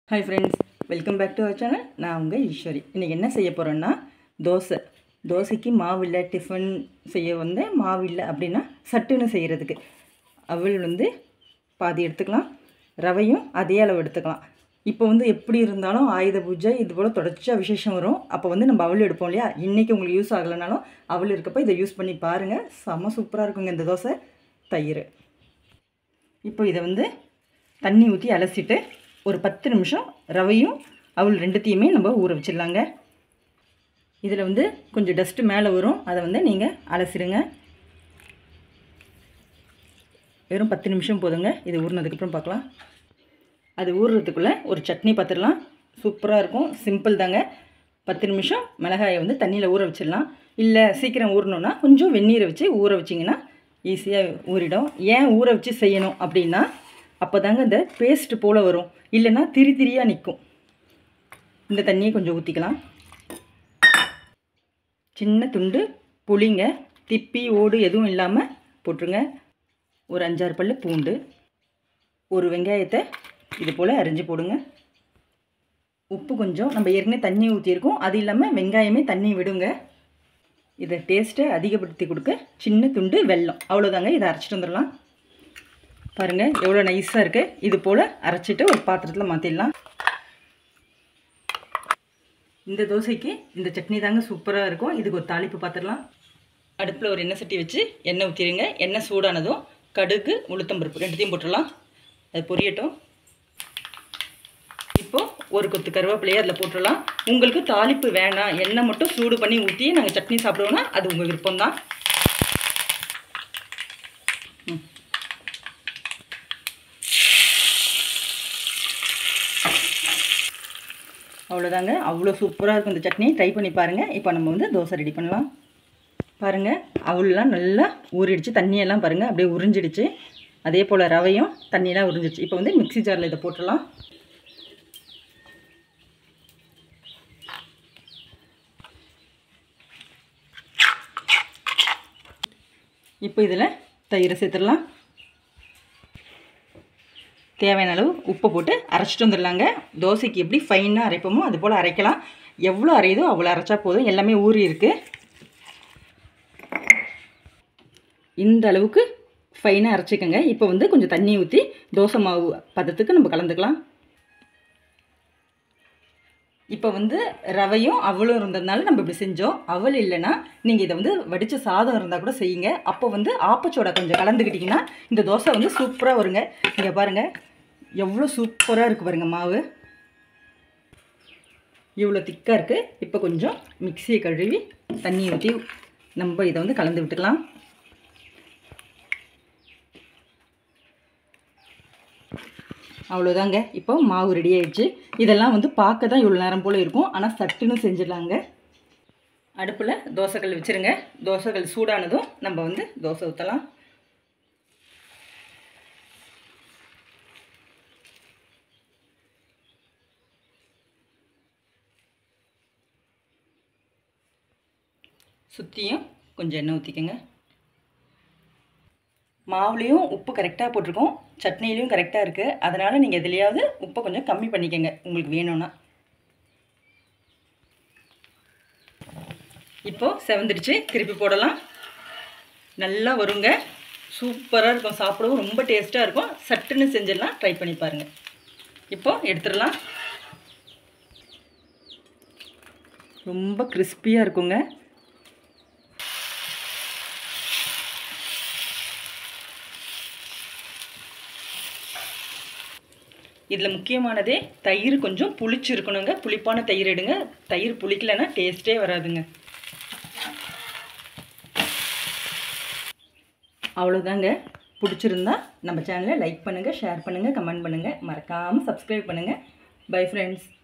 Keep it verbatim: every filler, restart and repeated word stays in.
Hi friends, welcome back to our channel. நான் உங்க ஈஸ்வரி. இன்னைக்கு என்ன செய்ய போறேன்னா தோசை. தோசைக்கு மாவு இல்ல, டிஃபன் செய்ய வந்து மாவு இல்ல அப்படினா சட்டுன்னு செய்யிறதுக்கு அவல் வந்து பாதி எடுத்துக்கலாம். ரவையும் அதே அளவு எடுத்துக்கலாம். இப்போ வந்து எப்படி இருந்தாலும் ஆயுத பூஜை இது போல தொடர்ச்சியா விசேஷம் வரும். அப்ப வந்து நம்ம அவல் எடுப்போம் இல்லையா? இன்னைக்கு உங்களுக்கு யூஸ் ஆகலனாலும் அவல் இருக்கப்ப இத யூஸ் பண்ணி பாருங்க. செம சூப்பரா இருக்குங்க இந்த தோசை. தயிர். இப்போ இத வந்து தண்ணி ஊத்தி அலசிட்டு ஒரு பத்து நிமிஷம் ரவையும் அவல் ரெண்டுத்தையுமே நம்ம ஊற வச்சிடலாங்க. இதில் வந்து கொஞ்சம் டஸ்ட்டு மேலே வரும், அதை வந்து நீங்கள் அலசிடுங்க. வெறும் பத்து நிமிஷம் போதுங்க. இது ஊறினதுக்கப்புறம் பார்க்கலாம். அது ஊறுறதுக்குள்ளே ஒரு சட்னி பார்த்துடலாம். சூப்பராக இருக்கும், சிம்பிள் தாங்க. பத்து நிமிஷம் மிளகாயை வந்து தண்ணியில் ஊற வச்சிடலாம். இல்லை சீக்கிரம் ஊறணுன்னா கொஞ்சம் வெந்நீரை வச்சு ஊற வச்சிங்கன்னா ஈஸியாக ஊறிடும். ஏன் ஊற வச்சு செய்யணும் அப்படின்னா அப்போ தாங்க இந்த பேஸ்ட்டு போல் வரும், இல்லைன்னா திரி திரியாக நிற்கும். இந்த தண்ணியை கொஞ்சம் ஊற்றிக்கலாம். சின்ன துண்டு புளிங்க, திப்பி ஓடு எதுவும் இல்லாமல் போட்டுருங்க. ஒரு அஞ்சாறு பல்லு பூண்டு, ஒரு வெங்காயத்தை இது போல் அரிஞ்சு போடுங்க. உப்பு கொஞ்சம், நம்ம ஏற்கனவே தண்ணி ஊற்றிருக்கோம், அது இல்லாமல் வெங்காயமே தண்ணி விடுங்க. இதை டேஸ்ட்டை அதிகப்படுத்தி கொடுக்க சின்ன துண்டு வெல்லம், அவ்வளோதாங்க. இதை அரைச்சிட்டு வந்துடலாம். பாருங்கள் எவ்வளோ நைஸாக இருக்குது. இது போல் அரைச்சிட்டு ஒரு பாத்திரத்தில் மாற்றிடலாம். இந்த தோசைக்கு இந்த சட்னி தாங்க சூப்பராக இருக்கும். இதுக்கு ஒரு தாளிப்பு பார்த்துடலாம். அடுப்பில் ஒரு எண்ணெய் சட்டி வச்சு எண்ணெய் ஊற்றிடுங்க. எண்ணெய் சூடானதும் கடுகு உளுத்தம்பருப்பு ரெண்டுத்தையும் போட்டுடலாம். அது பொரியட்டும். இப்போது ஒரு கொத்து கருவேப்பிலையை அதில் போட்டுடலாம். உங்களுக்கு தாளிப்பு வேணாம், எண்ணெய் மட்டும் சூடு பண்ணி ஊற்றி நாங்கள் சட்னி சாப்பிடுவோன்னா அது உங்கள் விருப்பம்தான். அவ்வளோதாங்க. அவ்வளோ சூப்பராக இருக்கும் இந்த சட்னி. ட்ரை பண்ணி பாருங்கள். இப்போ நம்ம வந்து தோசை ரெடி பண்ணலாம். பாருங்கள் அவல்லாம் நல்லா ஊறிடுச்சு. தண்ணியெல்லாம் பாருங்கள் அப்படியே உறிஞ்சிடுச்சு. அதே போல் ரவையும் தண்ணியெல்லாம் உறிஞ்சிடுச்சு. இப்போ வந்து மிக்ஸி ஜாரில் இதை போட்டுடலாம். இப்போ இதில் தயிரை சேர்த்துடலாம். தேவையான அளவு உப்பை போட்டு அரைச்சிட்டு வந்துடலாங்க. தோசைக்கு எப்படி ஃபைனாக அரைப்போமோ அது போல் அரைக்கலாம். எவ்வளோ அரையுதோ அவ்வளோ அரைச்சா போதும். எல்லாமே ஊறி இருக்குது. இந்த அளவுக்கு ஃபைனாக அரைச்சிக்கோங்க. இப்போ வந்து கொஞ்சம் தண்ணி ஊற்றி தோசை மாவு பதத்துக்கு நம்ம கலந்துக்கலாம். இப்போ வந்து ரவையும் அவலும் இருந்ததுனால நம்ம இப்படி செஞ்சோம். அவல் இல்லைன்னா நீங்கள் இதை வந்து வடித்த சாதம் இருந்தால் கூட செய்யுங்க. அப்போ வந்து ஆப்பச்சோட கொஞ்சம் கலந்துக்கிட்டிங்கன்னா இந்த தோசை வந்து சூப்பராக வருங்க. இங்கே பாருங்கள் எவ்வளோ சூப்பராக இருக்குது பாருங்கள் மாவு. இவ்வளோ திக்காக இருக்குது. இப்போ கொஞ்சம் மிக்சியை கழுவி தண்ணி ஊற்றி நம்ம இதை வந்து கலந்து விட்டுக்கலாம். அவ்வளோதாங்க. இப்போ மாவு ரெடி ஆகிடுச்சு. இதெல்லாம் வந்து பார்க்க தான் இவ்வளோ நேரம் போல் இருக்கும், ஆனால் சட்டுன்னு செஞ்சிடலாங்க. அடுப்பில் தோசைக்கல் வச்சுருங்க. தோசைக்கல் சூடானதும் நம்ம வந்து தோசை ஊற்றலாம். சுற்றியும் கொஞ்சம் எண்ணெய் ஊற்றிக்கோங்க. மாவுலேயும் உப்பு கரெக்டாக போட்டிருக்கோம், சட்னிலையும் கரெக்டாக இருக்குது. அதனால் நீங்கள் எதுலையாவது உப்பை கொஞ்சம் கம்மி பண்ணிக்கோங்க உங்களுக்கு வேணும்னா. இப்போது செவந்துடுச்சு. திருப்பி போடலாம். நல்லா வருங்க. சூப்பராக இருக்கும். சாப்பிடவும் ரொம்ப டேஸ்ட்டாக இருக்கும். சட்டுன்னு செஞ்சிடலாம். ட்ரை பண்ணி பாருங்கள். இப்போது எடுத்துடலாம். ரொம்ப கிறிஸ்பியாக இருக்குங்க. இதில் முக்கியமானதே தயிர் கொஞ்சம் புளிச்சு இருக்கணுங்க. புளிப்பான தயிர் எடுங்க. தயிர் புளிக்கலைன்னா டேஸ்ட்டே வராதுங்க. அவ்வளோதாங்க. பிடிச்சிருந்தா நம்ம சேனலை லைக் பண்ணுங்கள், ஷேர் பண்ணுங்கள், கமெண்ட் பண்ணுங்கள். மறக்காமல் சப்ஸ்கிரைப் பண்ணுங்கள். Bye friends.